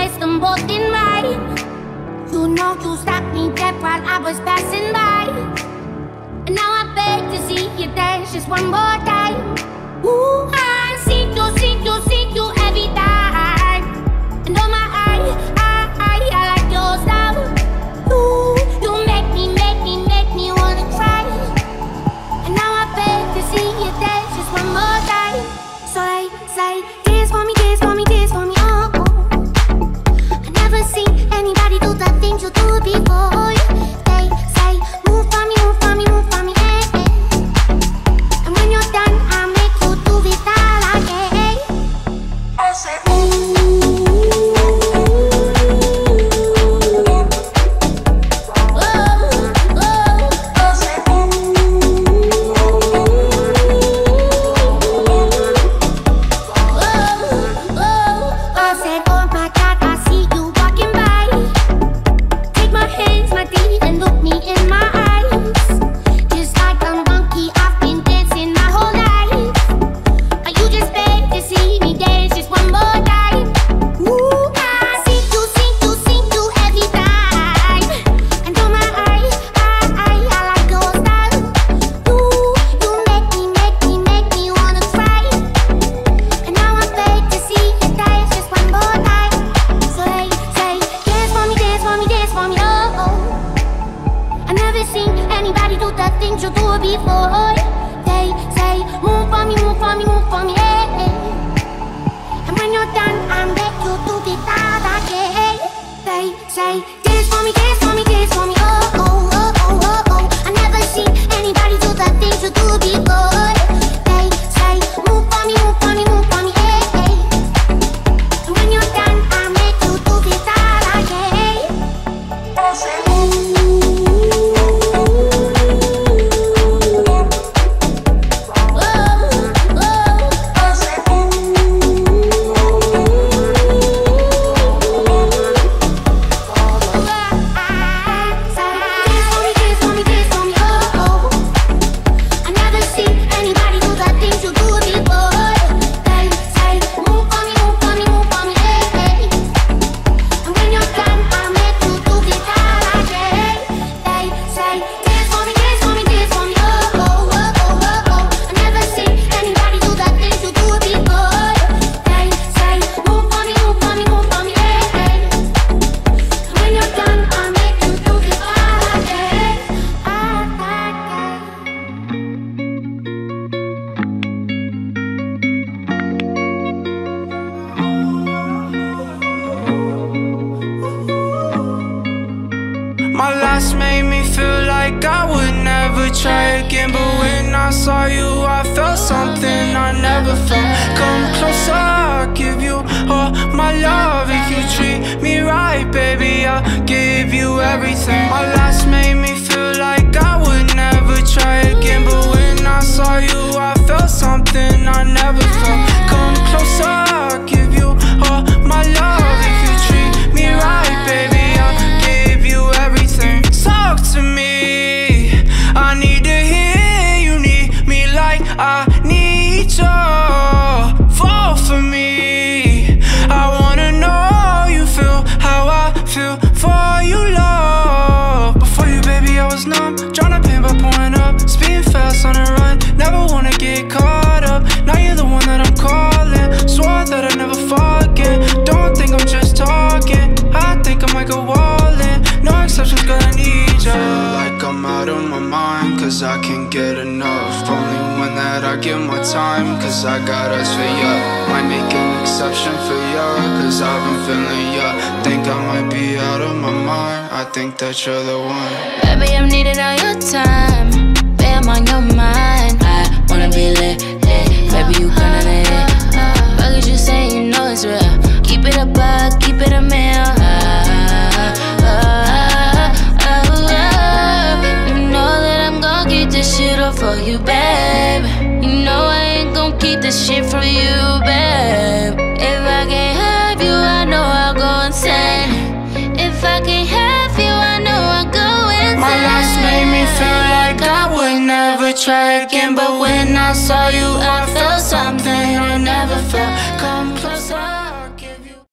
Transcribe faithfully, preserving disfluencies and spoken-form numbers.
placed them both in mine. You know you stopped me dead while I was passing by, and now I beg to see you dance just one more time. Ooh, I see you, see you, see you every time. And oh my, I, I, I, I like your style. Ooh, you make me, make me, make me wanna try. And now I beg to see you dance just one more time. So they say, dance for me, dance for me, dance for me, oh, oh. I never seen anybody do the things you do before. They say, move for me, move for me, move for me, eh, eh. And when you're done, I'll make you do it all again. I say, ooh. That you're the one. Baby, I'm needing all your time. Baby, I'm on your mind. I wanna be lit, lit. Baby, you gonna lit. Fuck is you saying, you know it's real. Keep it a buck, keep it a meal. You know that I'm gon' keep this shit up for you, babe. You know I ain't gon' keep this shit from you, babe. If I can't have you, I know I'll go insane. If I can't have you, I know I'll go insane. My last made me feel like I would never try again, but when I saw you, I felt something